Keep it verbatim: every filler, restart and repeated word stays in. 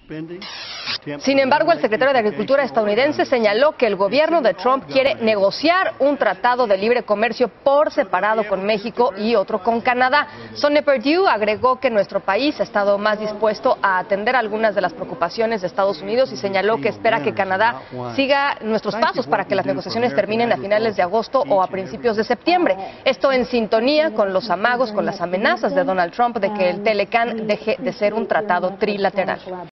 Sin embargo, el secretario de Agricultura estadounidense señaló que el gobierno de Trump quiere negociar un tratado de libre comercio por separado con México y otro con Canadá. Sonny Perdue agregó que nuestro país ha estado más dispuesto a atender algunas de las preocupaciones de Estados Unidos y señaló que espera que Canadá siga nuestros pasos para que las negociaciones terminen a finales de agosto o a principios de septiembre. Esto en sintonía con los amagos, con las amenazas de Donald Trump de que el Telecan deje de ser un tratado trilateral.